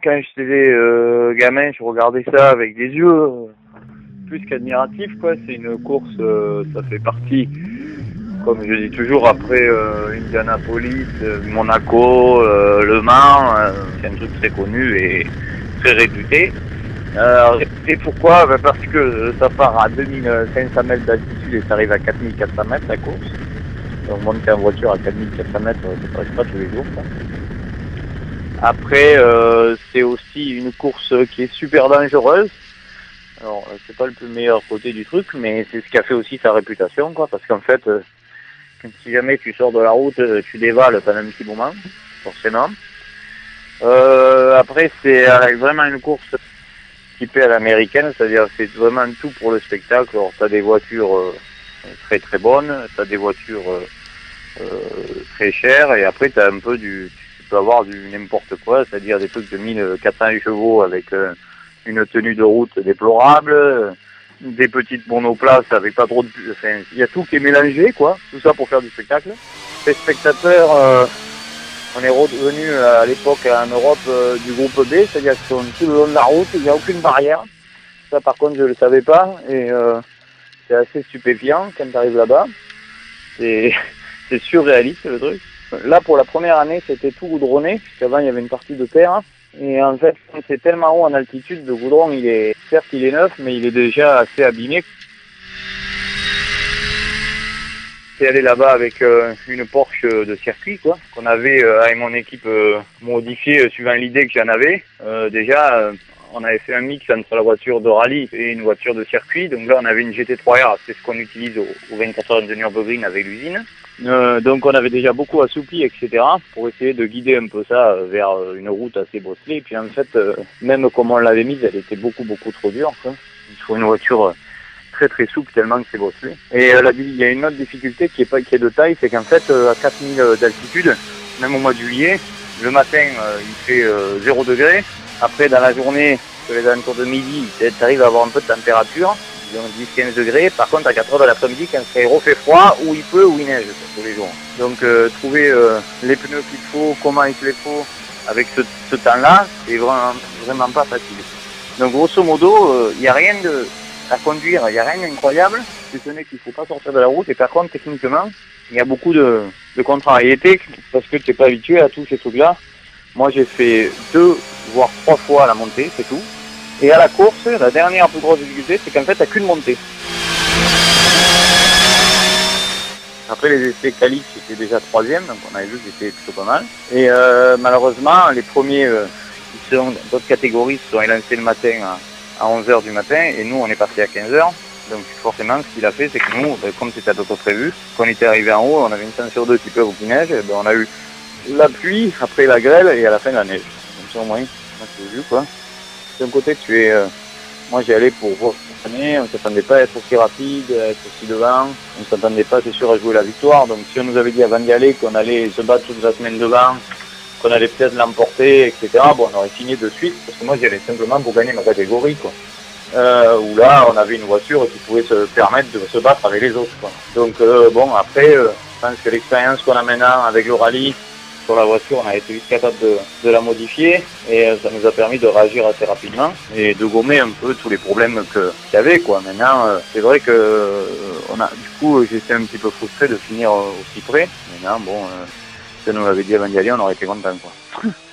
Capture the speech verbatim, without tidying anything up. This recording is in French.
quand j'étais euh, gamin, je regardais ça avec des yeux euh, plus qu'admiratifs, quoi. C'est une course, euh, ça fait partie, comme je dis toujours, après euh, Indianapolis, euh, Monaco, euh, Le Mans, euh, c'est un truc très connu et très réputé. Euh, réputé pourquoi? Ben parce que ça part à deux mille cinq cents mètres d'altitude et ça arrive à quatre mille quatre cents mètres la course. Donc monter en voiture à quatre mille quatre cents mètres, ça ne passe pas tous les jours, quoi. Après, euh, c'est aussi une course qui est super dangereuse. Alors, c'est pas le plus meilleur côté du truc, mais c'est ce qui a fait aussi sa réputation, quoi. Parce qu'en fait, euh, si jamais tu sors de la route, tu dévales pendant un petit moment, forcément. Euh, après, c'est vraiment une course typée à l'américaine, c'est-à-dire c'est vraiment tout pour le spectacle. Alors, t'as des voitures euh, très très bonnes, t'as des voitures euh, euh, très chères, et après t'as un peu du... Tu peux avoir du n'importe quoi, c'est-à-dire des trucs de mille quatre cents chevaux avec euh, une tenue de route déplorable, euh, des petites monoplaces avec pas trop de... Enfin, il y a tout qui est mélangé, quoi, tout ça pour faire du spectacle. Les spectateurs, euh, on est revenu à l'époque en Europe euh, du groupe B, c'est-à-dire qu'ils sont tout le long de la route, il n'y a aucune barrière. Ça par contre je ne le savais pas, et euh, c'est assez stupéfiant quand tu arrives là-bas. C'est surréaliste le truc. Là, pour la première année, c'était tout goudronné, puisqu'avant, il y avait une partie de terre. Et en fait, c'est tellement haut en altitude, le goudron, il est, certes, il est neuf, mais il est déjà assez abîmé. C'est allé là-bas avec euh, une Porsche de circuit, quoi, qu'on avait euh, avec mon équipe euh, modifiée euh, suivant l'idée que j'en avais. Euh, déjà, euh, on avait fait un mix entre la voiture de rallye et une voiture de circuit. Donc là, on avait une G T trois R, c'est ce qu'on utilise au, au vingt-quatre heures de Nürburgring avec l'usine. Euh, donc on avait déjà beaucoup assoupli, et cetera, pour essayer de guider un peu ça euh, vers euh, une route assez bosselée. Et puis en fait, euh, même comme on l'avait mise, elle était beaucoup beaucoup trop dure, quoi. Il faut une voiture euh, très très souple tellement que c'est bosselé. Et euh, là, il y a une autre difficulté qui est, pas, qui est de taille, c'est qu'en fait, euh, à quatre mille d'altitude, même au mois de juillet, le matin, euh, il fait euh, zéro degré. Après, dans la journée, sur les alentours de midi, tu arrives à avoir un peu de température, disons dix à quinze degrés. Par contre, à quatre heures de l'après-midi, quand c'est refait froid, ou il pleut ou il neige tous les jours. Donc, euh, trouver euh, les pneus qu'il faut, comment il te les faut, avec ce, ce temps-là, c'est vraiment, vraiment pas facile. Donc, grosso modo, il euh, n'y a rien de, à conduire, il n'y a rien d'incroyable, si ce n'est qu'il ne faut pas sortir de la route. Et par contre, techniquement, il y a beaucoup de, de contrariétés, parce que tu n'es pas habitué à tous ces trucs-là. Moi, j'ai fait deux, voire trois fois la montée, c'est tout. Et à la course, la dernière plus grosse difficulté, c'est qu'en fait, t'as qu'une montée. Après les essais qualifs, j'étais déjà troisième, donc on avait vu que j'étais plutôt pas mal. Et euh, malheureusement, les premiers euh, qui sont dans d'autres catégories se sont élancés le matin à, à onze heures du matin, et nous, on est parti à quinze heures. Donc forcément, ce qu'il a fait, c'est que nous, ben, comme c'était à peu près prévu, quand on était arrivé en haut, on avait une chance sur deux qui pleuve ou qui neige, ben, on a eu la pluie, après la grêle, et à la fin la neige. Comme ça au moins, on s'est vu, quoi. D'un côté, tu es, euh, moi j'y allais pour voir cette année, on ne s'attendait pas à être aussi rapide, à être aussi devant, on ne s'attendait pas, c'est sûr, à jouer la victoire. Donc si on nous avait dit avant d'y aller qu'on allait se battre toute la semaine devant, qu'on allait peut-être l'emporter, et cetera, bon, on aurait signé de suite, parce que moi j'y allais simplement pour gagner ma catégorie, quoi. Euh, où là, on avait une voiture qui pouvait se permettre de se battre avec les autres, quoi. Donc euh, bon, après, euh, je pense que l'expérience qu'on a maintenant avec le rallye, sur la voiture, on a été vite capable de, de la modifier, et ça nous a permis de réagir assez rapidement et de gommer un peu tous les problèmes que, qu'il y avait, quoi. Maintenant, euh, c'est vrai que euh, on a, du coup, j'étais un petit peu frustré de finir aussi près. Maintenant, bon, euh, si on nous l'avait dit avant d'y aller, on aurait été content, quoi.